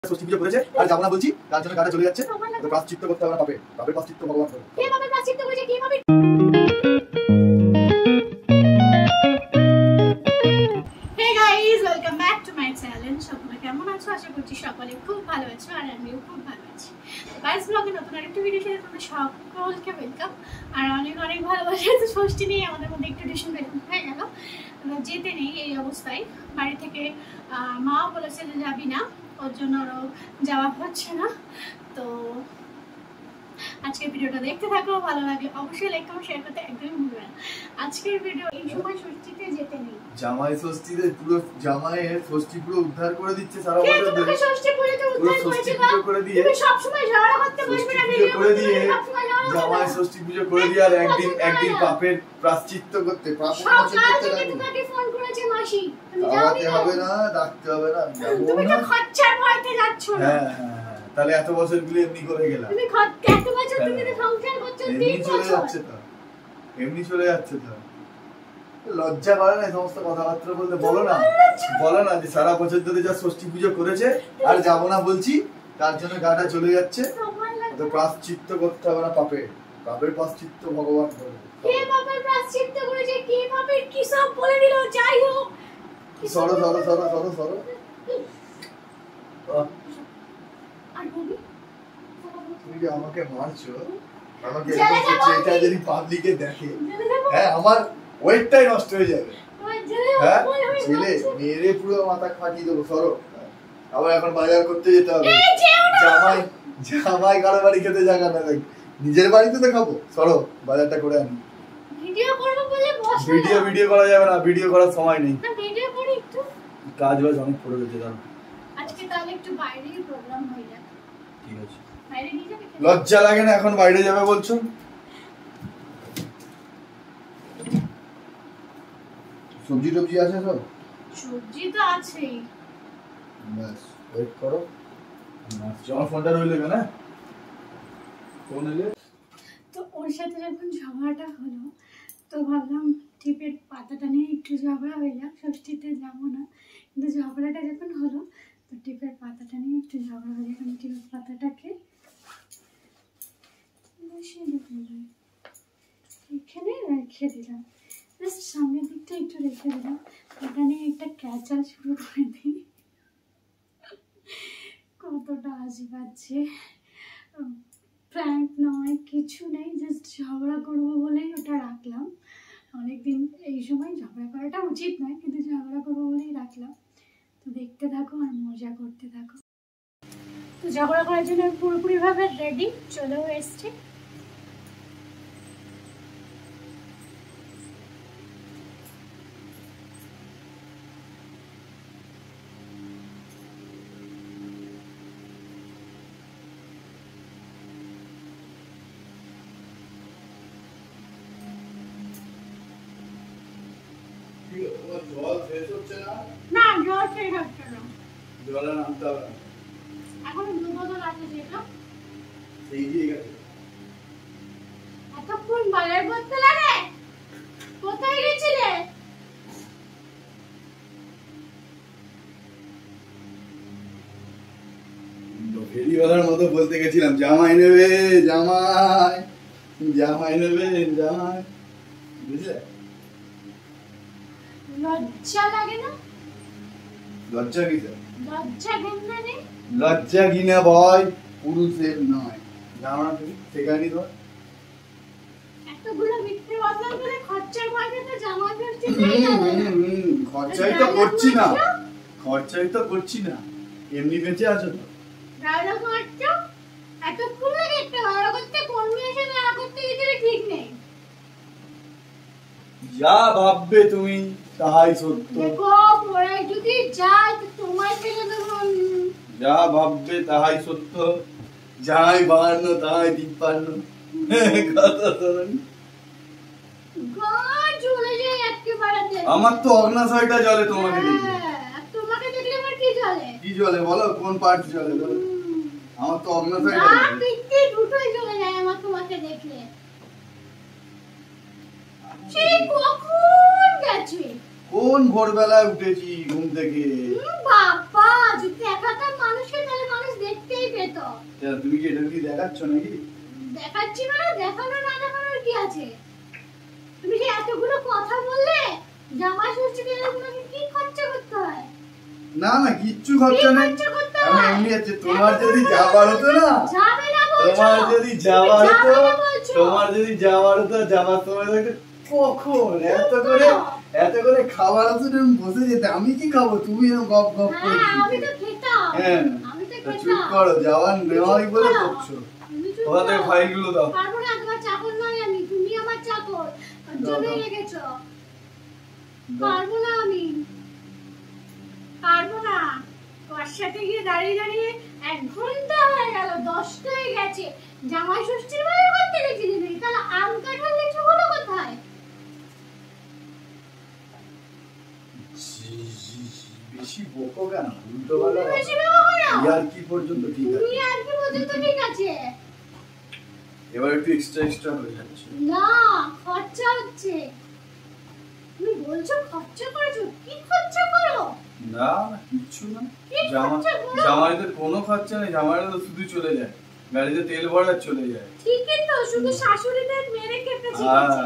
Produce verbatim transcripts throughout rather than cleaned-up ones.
ষষ্ঠী পুজো করেছে আর যাব না বলছি, তার জন্য গাড়ি চলে যাচ্ছে। তো প্রায়শ্চিত্ত করতে হবে না পাপে, পাপের প্রায়শ্চিত্ত ভগবান করে। কে পাপের প্রায়শ্চিত্ত করেছে? কে পাপের? Hey guys, welcome back to my channel. সকলে কেমন আছো? আশা করছি সকলে খুব ভালো আছো আর আমিও খুব ভালো আছি। গাইস, ব্লগে নতুন আরেকটা ভিডিও সাথে তোমাদের সকলকে ওয়েলকাম আর অনেক অনেক ভালোবাসা। তো ষষ্ঠী নিয়ে আমাদের মধ্যে একটু ডিসিশন হয়ে গেল, যেতে নেই এই অবস্থায়। বাড়ি থেকে মাও বলেছে যে যাবি না, ওর জন্য আরও যাওয়া হচ্ছে না। তো আজকের ভিডিওটা দেখতে থাকো, ভালো লাগলে অবশ্যই লাইক কমেন্ট শেয়ার করতে একদমই ভুলবে না। আজকের ভিডিও এই সময় ষষ্ঠীতে যেতে নেই। জামাই ষষ্ঠীতে পুরো জামাইয়ের ষষ্ঠী পুরো উদ্ধার করে দিচ্ছে সারা বছর ধরে। তুমি ষষ্ঠী পুজোতে উদ্ধার করেছো করে দিয়ে তুমি সব সময় ঝগড়া করতে বসবে না, ভিডিও করে দিয়ে জামাই ষষ্ঠী পুজো করে দিয়ে আর একদিন একদিন পাপের প্রায়শ্চিত্ত করতে পাপের মোচন করতে লাগে। তোমাকে ফোন করেছে মাসি, তুমি যাওয়াতে হবে না, ডাকতে হবে না, তুমি তো খরচার ভয়তে যাচ্ছ না। হ্যাঁ হ্যাঁ, তাহলে এত বছর গুলো এমনি করে গেলাম। তুমি এত বছর তুমি তো সংসার করছো, এমনি চলে যাচ্ছে তো, এমনি চলে যাচ্ছে তো। লজ্জা করে না এই সমস্ত কথাবার্তা বলতে? বলো না, বলো না যে সারা বছর ধরে যা ষষ্ঠী পুজো করেছে আর যাবো না বলছি, তার জন্য গাটা চলে যাচ্ছে। তো প্রায়শ্চিত্ত করতে হবে না পাপে, পাপের প্রায়শ্চিত্ত ভগবান করবে। কে পাপের প্রায়শ্চিত্ত করেছে? কে পাপের কি সব বলে দিল? যাই হোক, সরো সরো সরো সরো সরো। আর বলি তুমি যে আমাকে মারছো, আমাকে এটা যদি পাবলিকে দেখে, হ্যাঁ আমার ওয়েটটাই নষ্ট হয়ে যাবে। হ্যাঁ ছেলে মেরে পুরো মাথা ফাটিয়ে দেবো। সরো। আবার এখন বাজার করতে যেতে হবে। জামাই জামাই কারো বাড়ি খেতে জায়গা না, নিজের বাড়িতে তো খাবো। সরো, বাজারটা করে আনি। ভিডিও করবো বলে বসো। ভিডিও ভিডিও করা যাবে না, ভিডিও করার সময় নেই। না ভিডিও করি একটু, কাজ বাজ অনেক পড়ে গেছে। জানো আজকে তাহলে একটু বাইরেই প্রোগ্রাম হয়ে যাক। ঠিক আছে, বাইরে নিয়ে যাবে? লজ্জা লাগে না এখন বাইরে যাবে বলছো? সবজি টবজি আছে সব? সবজি তো আছেই। ব্যাস ওয়েট করো। আমার ফোনটা রইলে না, ফোন এলে তো ওর সাথে যখন ঝগড়াটা হলো, তো ভাবলাম টিপের পাতাটা নিয়ে একটু ঝগড়া হয়ে যাক, ষষ্ঠীতে যাবো না। কিন্তু ঝগড়াটা যখন হলো, তো টিপের পাতাটা নিয়ে একটু ঝগড়া হয়ে যাক। আমি টিপের পাতাটাকে বসিয়ে দিলাম, এখানে রেখে দিলাম, জাস্ট সামনের দিকটা একটু রেখে দিলাম। এটা নিয়ে একটা ক্যাচাল শুরু করে দিই। কতটা হাসি পাচ্ছে, প্র্যাঙ্ক নয় কিছু নেই, জাস্ট ঝগড়া করবো বলেই ওটা রাখলাম। অনেকদিন এই সময় ঝগড়া করাটা উচিত নয়, কিন্তু ঝগড়া করবো বলেই রাখলাম। তো দেখতে থাকো আর মজা করতে থাকো। তো ঝগড়া করার জন্য পুরোপুরিভাবে রেডি চলেও এসছে। জল শেষ হচ্ছে না? না জল শেষ হচ্ছে না, জলে নামতে হবে না। এখন দু বোতল আছে যেটা সেই দিয়ে গেছে। এতক্ষণ বাজার করতে লাগে? কোথায় গেছিলে? ফেরিওয়ালার মতো বলতে গেছিলাম জামাই নেবে, জামাই জামাই নেবে, জামাই। বুঝলে? লজ্জা লাগে না? লজ্জা কিসের? লজ্জা ঘেন্না নেই? লজ্জা কিনা ভয় পুরুষের নয়। জামা তুমি শেখানি তো। এতগুলো মিথ্যে কথা বলে খরচার ভয়তে তো জামা কিনতে খরচাই তো করছি না, খরচাই তো করছি না, এমনি বেঁচে আছো তো। রাজা খরচা এতক্ষণ লাগে একটা ভালো করতে, কোন মেয়ে সাথে না করতে গেলে ঠিক নেই। যা ভাববে তুমি তাহাই সত্য। দেখো পরে যদি যায় তো তোমায় ফেলে দেবো। যা ভাববে তাহাই সত্য, যাই বাহান্ন তাহাই তিপ্পান্ন। আমার তো অগ্নাশয়টা জ্বলে তোমাকে দেখলে। তোমাকে দেখলে আমার কি জ্বলে? কি জ্বলে বলো, কোন পার্ট জ্বলে বলো? আমার তো অগ্নাশয় জ্বলে। না পিঠে দুটোই জ্বলে যায় আমার তোমাকে দেখলে। সেই কখন গেছে? কোন ভোরবেলায় উঠেছি ঘুম থেকে। বাবা বাবা যদি দেখাতাম মানুষকে তাহলে মানুষ দেখতেই পেত। তুমি কি এটা কি দেখাচ্ছ নাকি? দেখাচ্ছি মানে দেখানো না দেখানোর কি আছে? তুমি যে এতগুলো কথা বললে জামাই ষষ্ঠী গেলে তোমাকে কি খরচা করতে হয়? না না কিচ্ছু খরচা নেই, আমি এমনি আছে। তোমার যদি যাবার হতো না, তোমার যদি যাবার হতো তোমার যদি যাবার হতো যাবার সময় দেখতে কখন এত করে এত করে খাবার আছে তুমি বসে যেতে, আমি কি খাবো? তুমি এরকম গপ গপ করে আমি তো খেতাম। হ্যাঁ আমি তো খেতাম। চুপ করো, যাওয়ার নেওয়াই বলে করছো। তোমাদের ফাইলগুলো দাও। পারবো না, তোমার চাকর নয় আমি, তুমি আমার চাকর। জন্য রেখেছো। পারবো না আমি, পারবো না। ওর সাথে গিয়ে দাঁড়িয়ে দাঁড়িয়ে এক ঘন্টা হয়ে গেল, দশটা হয়ে গেছে। জামাই ষষ্ঠীর বেলা করতে রেখে দিবি, তাহলে আম কাঁঠাল লিচু হলো কোথায়? বেশি বকো কেন? উল্টো পাল্টা বেশি বকো কেন? ইয়ার কি পর্যন্ত ঠিক আছে? তুমি আর কি পর্যন্ত ঠিক আছে? এবার একটু এক্সট্রা এক্সট্রা হয়ে যাচ্ছে। না, খরচা হচ্ছে। তুমি বলছো খরচা করেছো, কি খরচা করো? না কিছু না, জামাইদের কোনো খরচা নেই, জামাইরা তো শুধু চলে যায়, গাড়িতে তেল ভরা চলে যায়। ঠিকই তো, শুধু শাশুড়িদের মেরে কেটেছে।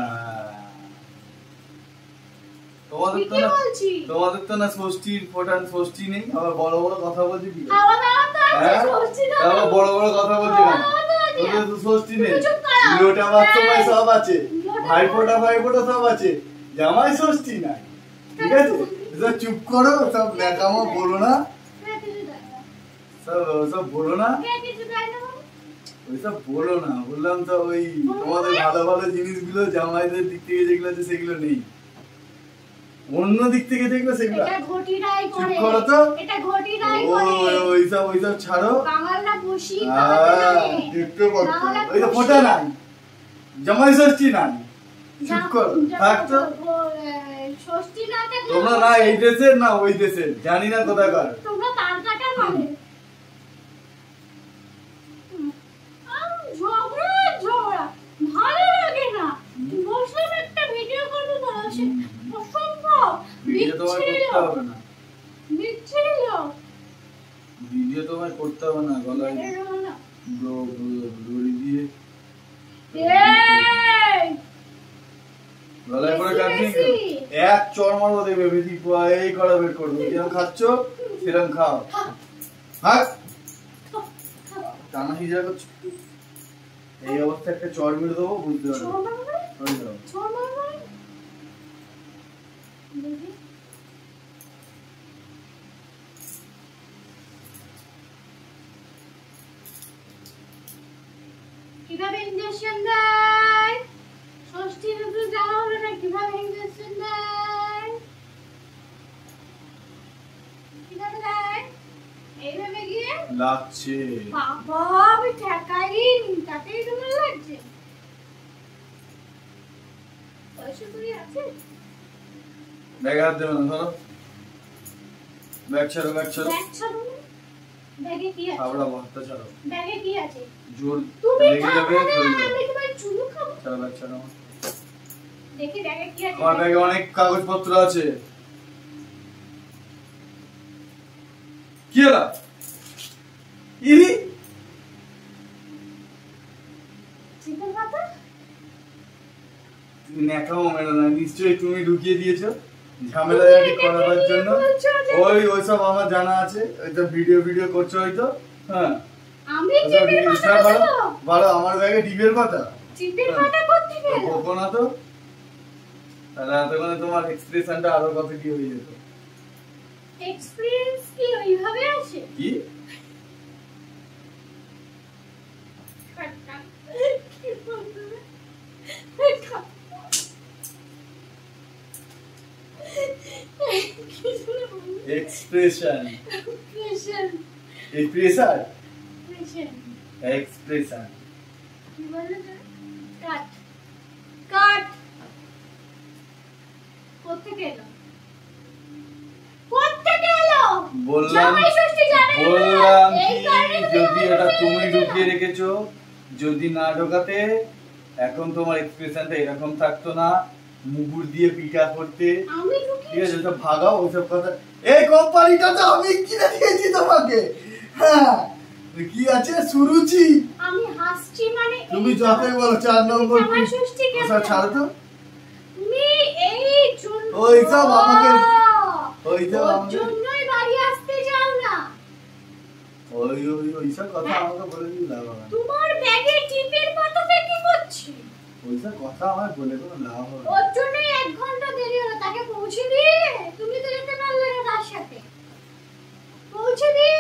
তোমাদের তো না তোমাদের তো না ষষ্ঠীর ফোটান ষষ্ঠী নেই, আবার বড় বড় কথা বলছি কি? আবার বড় বড় কথা বলছি না, তোদের তো ষষ্ঠী নেই, লোটা বাচ্চা সব আছে, ভাই ফোটা ভাই ফোটা সব আছে, জামাই ষষ্ঠী নাই। ঠিক আছে, চুপ করো, সব ন্যাকামো বলো না, সব সব বলো না, ওইসব বলো না। বললাম তো ওই তোমাদের ভালো ভালো জিনিসগুলো জামাইদের দিক থেকে যেগুলো আছে সেগুলো নেই, অন্য দিক থেকে যেগুলো সেগুলো চুপ করো তো। ওইসব ওইসব ছাড়ো, ওইসব ফোটা নাই, জামাই ষষ্ঠী নাই, চুপ করো। থাকতো তোমরা না এই দেশের না ওই দেশের, জানি না কোথাকার। তোমরা তার কাটা মানে ঝগড়া ঝগড়া ভালো লাগে না। বসলাম একটা ভিডিও করবো বলছে অসম্ভব, ভিডিও তোমার করতে হবে না, বিচ্ছিরি লোক। ভিডিও তোমার করতে হবে না, গলায় দড়ি দিয়ে গলায় করে কাটনি, এক চড় মারবো দেখবে বেশি এই করা বের করবো। যেরকম খাচ্ছ সেরকম খাও, হাত টানা হিজা করছো, এই অবস্থা একটা চড় মেরে দেবো, বুঝতে পারবো। কিভাবে ইনজেকশন দেয়? ষষ্ঠীর উপরে জানা হলো না কিভাবে ইনজেকশন দেয়? কিভাবে দেয়? এইভাবে গিয়ে লাগছে। বাবা আমি ঠেকাইনি, তাতেই তোমার লাগছে। পয়সা করি আছে? ব্যাগ হাত দেবে না, ধরো ব্যাগ ছাড়ো, ব্যাগ ছাড়ো, ব্যাগ ছাড়ো। ব্যাগে কি আছে? আবড়া ভর্তা ছাড়ো। ব্যাগে কি আছে? জোর তুমি লেগে যাবে, আমি তোমার চুলু খাবো। ছাড়ো, ব্যাগ ছাড়ো। দেখি ব্যাগে কি আছে। আমার ব্যাগে অনেক কাগজপত্র আছে। কি হলো? ইরি চিকেন পাতা? নেকামো মেরো না, নিশ্চয়ই তুমি ঢুকিয়ে দিয়েছো ঝামেলা জানি করাবার জন্য। ওই ওইসব আমার জানা আছে, ওইটা ভিডিও ভিডিও করছো হয়তো। হ্যাঁ আমি চিপের পাতা দেব। বলো আমার ব্যাগে ডিবের পাতা? চিপের পাতা করতে গেল। বকো না তো, তাহলে এতক্ষণে তোমার এক্সপ্রেশনটা আরো কত কি হয়ে যেত। এক্সপেরিয়েন্স কি ওইভাবে আসে? কি expression? Expression expression expression expression কি বলে? কাট কাট কোত্থেকে এলো? কোত্থেকে এলো? বললাম বললাম কি যদি এটা তুমি ঢুকিয়ে রেখেছো, যদি না ঢোকাতে এখন তোমার এক্সপ্রেশনটা এরকম থাকতো না, মুগুর দিয়ে পিঠা করতে। আমি ঠিক আছে, ওসব ভাগাও, ওসব কথা এই কোম্পানিটা তো আমি কিনে দিয়েছি তোমাকে। হ্যাঁ কি আছে সুরুচি। আমি হাসছি মানে তুমি যতই বলো চার নম্বর ওসব ছাড়ো তো। তুমি এই জন্য ওই সব আমাকে ওই সব আমাকে জন্যই বাড়ি আসতে যাও না। ওই ওই ওই সব কথা আমাকে বলে দিই লাভ হবে। তোমার ব্যাগে টিপের পাতা কি করছি? ওই সব কথা আমাকে বলে কোনো লাভ হবে। ওর জন্য এক ঘন্টা দেরি হলো, তাকে পৌঁছে দিয়ে তুমি তো যেতে পারলে না তার সাথে। পৌঁছে দিয়ে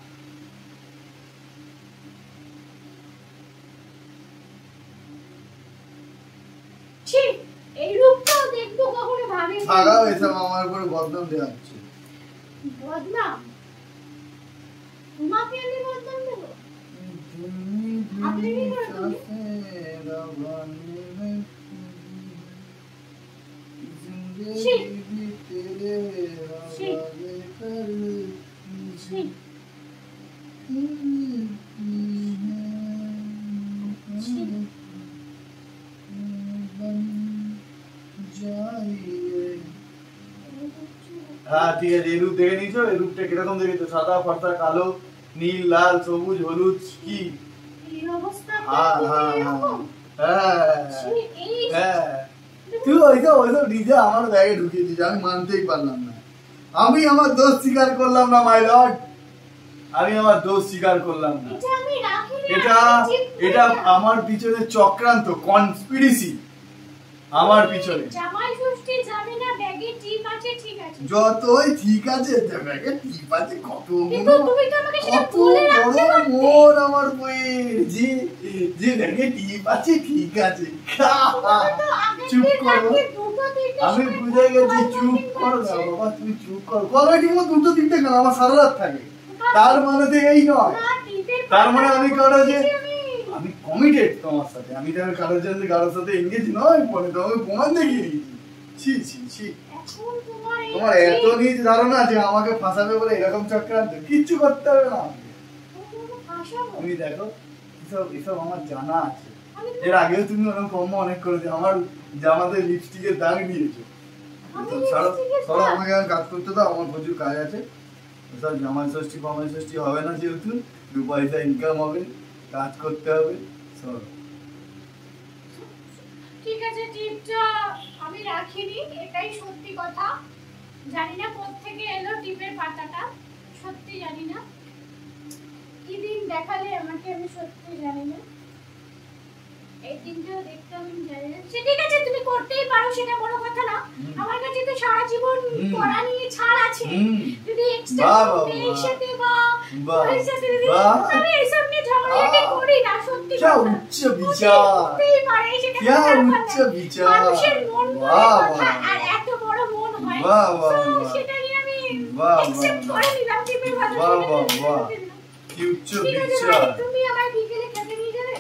এই রূপটাও দেখবো কখনো ভাবে ছাড়াও এসব আমার উপরে বদনাম দেওয়া হচ্ছে। বদনাম? তোমাকে আমি বদনাম দেবো? আপনি কি করে তুমি? হ্যাঁ ঠিক আছে, এই রূপ দেখে নিয়েছো? এই রূপটা কিরকম দেখেছো? সাদা ফাটা কালো নীল লাল সবুজ হলুদ কি তুই ওইটা ওইটা নিজে আমার ব্যাগে ঢুকিয়ে দিয়েছিস, আমি মানতেই পারলাম না। আমি আমার দোষ স্বীকার করলাম না মাই লর্ড, আমি আমার দোষ স্বীকার করলাম না। এটা এটা আমার পিছনে চক্রান্ত, কনস্পিরেসি আমার পিছনে। জামাই ষষ্ঠী যাবে না, ব্যাগে টিপ আছে, ঠিক আছে যতই ঠিক আছে, ব্যাগে টিপ আছে, কত কিন্তু তুমি তো আমাকে সেটা বলে রাখতে পারতে। মন আমার বইয়ের যে যে ব্যাগে টিপ আছে, ঠিক আছে চুপ করো, আমি বুঝে গেছি, চুপ করো না বাবা, তুমি চুপ করো। কোয়ালিটি মতো দুটো তিনটে কেন, আমার সারা রাত থাকে, তার মানে তো এই নয়। তার মানে আমি কারো যে আমি কমিটেড তোমার সাথে, আমি তো কারোর জন্য কারোর সাথে এনগেজ নয়, পরে তোমাকে প্রমাণ দেখিয়ে দিয়েছি। ছি ছি ছি, তোমার এত নিজ ধারণা যে আমাকে ফাঁসাবে বলে এরকম চক্রান্ত, কিচ্ছু করতে হবে না। তুমি দেখো এসব এসব আমার জানা আছে, এর আগেও তুমি ওরকম কম অনেক করেছো, আমার জামাতে লিপস্টিকের দাগ দিয়েছো। ছাড়ো ছাড়ো, আমাকে কাজ করতে দাও, আমার প্রচুর কাজ আছে। সব জামাই ষষ্ঠী ফামাই ষষ্ঠী হবে না, যেহেতু দু পয়সা ইনকাম হবে, কাজ করতে হবে। ঠিক আছে, টিপটা আমি রাখিনি, এটাই সত্যি কথা। জানি না কোথা থেকে এলো টিপের পাতাটা, সত্যি জানি না। কি দিন দেখালে আমাকে, আমি সত্যি জানি না। এই দিনটাও দেখতে আমি জানি না। ঠিক আছে, তুমি করতেই পারো, সেটা বড় কথা না। আমার কাছে তো সারা জীবন পড়া নিয়ে ছাড় আছে। যদি এক্সট্রা মেয়ের সাথে বা ওর সাথে যদি আমি এইসব নিয়ে ঝগড়াঝাটি করি না, সত্যি কথা। উচ্চ বিচার, করতেই পারে, সেটা क्या উচ্চ বিচার, মানুষের মন কথা, আর এত বড় মন হয়, বাহ বাহ, সেটা নিয়ে আমি বাহ অ্যাকসেপ্ট করে নিলাম। টিপের ভালো, বাহ বাহ বাহ, কি উচ্চ বিচার। তুমি আমার বিকেলে খেতে নিয়ে যাবে?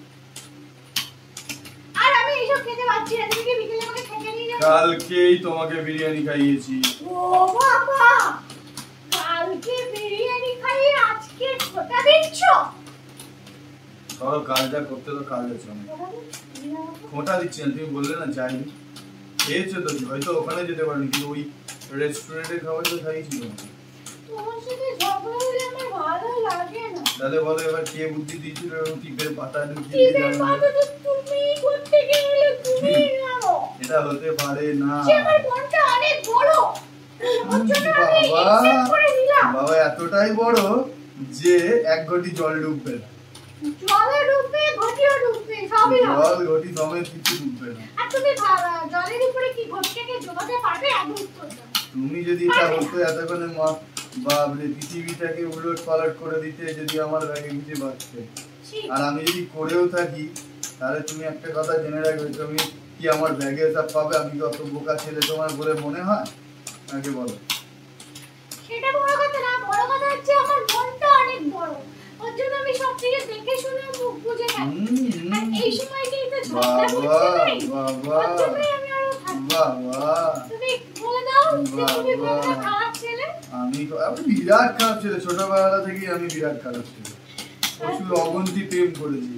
আর আমি এইসব খেতে পাচ্ছি না, তুমি কি বিকেলে আমাকে খেতে নিয়ে যাবে? কালকেই তোমাকে বিরিয়ানি খাইয়েছি। ও বাবা, কালকে বিরিয়ানি খাইয়ে আজকে খোটা দিচ্ছ? ধরো কাজটা করতে তো কাজ আছে, আমি খোটা দিচ্ছি না, তুমি বললে না যাইনি, খেয়েছো তো, হয়তো ওখানে যেতে পারোনি, কিন্তু ওই রেস্টুরেন্টের খাবার তো খাইয়েছি তোমাকে। তোমার সাথে ঝগড়া হলে আমার ভালো লাগে না। তাহলে বলো এবার কে বুদ্ধি দিয়েছিল টিপের পাতা ঢুকিয়ে? টিপের পাতা তো তুমি করতে গেলে তুমি জানো। এটা হতে পারে না, আমার মনটা অনেক বড়, ওর জন্য আমি অ্যাকসেপ্ট করে নিলাম। বাবা এতটাই বড় যে এক ঘটি জল ডুববে না। জলে ডুববে, ঘটিও ডুববে, সবই হবে। জল ঘটি সমেত কিছু ডুববে না। আর তুমি জলের উপরে কি ঘটিটাকে ডোবাতে পারবে? আগে উত্তর দাও। তুমি যদি এটা হতো এতক্ষণে বাবরে পৃথিবীটাকে উলট পালট করে দিতে, যদি আমার ব্যাগে কিছু বাঁচতে। আর আমি যদি করেও থাকি, তাহলে তুমি একটা কথা জেনে রাখবে, তুমি কি আমার ব্যাগে সব পাবে? আমি কি অত বোকা ছেলে তোমার বলে মনে হয়? আগে বলো। সেটা বড় কথা না, বড় কথা হচ্ছে আমার মনটা অনেক বড়, ওর জন্য আমি সব থেকে দেখে শুনে মুখ বুঝে থাকি। আর এই সময়টাই তো ঝগড়া করতে বাবা, ওর জন্য আমি আরো থাকি। বাবা তুমি বলে দাও যে তুমি কত খারাপ ছেলে। আমি আমি বিরাট খারাপ ছেলে, ছোটবেলা থেকেই আমি বিরাট খারাপ ছেলে, প্রচুর অগন্তি প্রেম করেছি।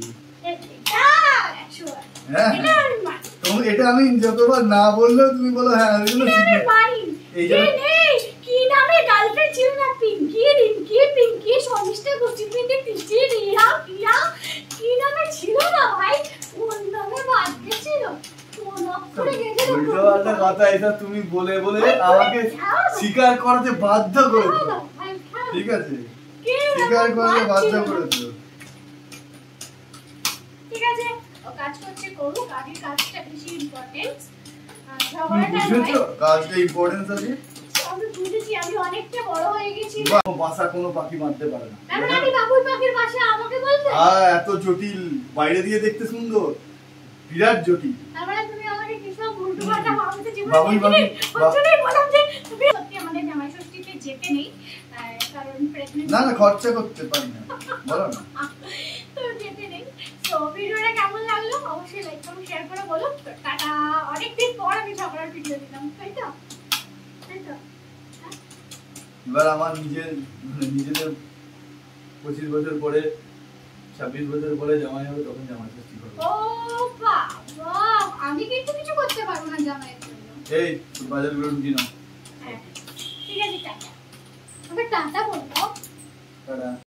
হ্যাঁ এটা আমি যতবার না বললেও তুমি বলো হ্যাঁ, এই যে কি নামে ছিল না পিঙ্কি রিঙ্কি পিঙ্কি শর্মিষ্ঠা গোষ্ঠীপিন্ডি পিঙ্কি রিয়া রিয়া কি নামে ছিল না ভাই কোন নামে বাদ গেছিল কোন অক্ষরে গেছিল উল্টোপাল্টা কথা এটা তুমি বলে বলে আমাকে স্বীকার করতে বাধ্য করেছো ঠিক আছে স্বীকার করতে বাধ্য করেছো ঠিক আছে ও কাজ করছে করুক আগে কাজটা বেশি ইম্পর্টেন্ট বুঝেছো কাজটা ইম্পর্টেন্স আছে আমি বুঝেছি আমি অনেকটা বড় হয়ে গেছি বাসা কোনো পাখি মারতে পারে না তার মানে বাবুই পাখির বাসা আমাকে বলবে হ্যাঁ এত জটিল বাইরে দিয়ে দেখতে সুন্দর বিরাট জটিল তার মানে তুমি আমাকে কি সব উল্টোপাল্টা ভাবতে জীবনে বাবুই পাখি ওই বললাম যে তুমি সত্যি আমাদের জামাই ষষ্ঠীতে যেতে নেই কারণ প্রেগন্যান্ট না না খরচা করতে পারি না বলো না তো যেতে নেই তো ভিডিওটা কেমন লাগলো অবশ্যই লাইক করো শেয়ার করে বলো টাটা অনেকদিন পর আমি ঝগড়ার ভিডিও দিলাম তাই তো তাই তো এবার আমার নিজের নিজেদের পঁচিশ বছর পরে ছাব্বিশ বছর পরে জামাই হবে তখন জামাই ষষ্ঠী করবো ও বাবা আমি কিন্তু কিছু করতে পারবো না জামাইয়ের জন্য এই বাজারগুলো ঢুকিয়ে নাও হ্যাঁ ঠিক আছে টাটা তবে টাটা বলবো টাটা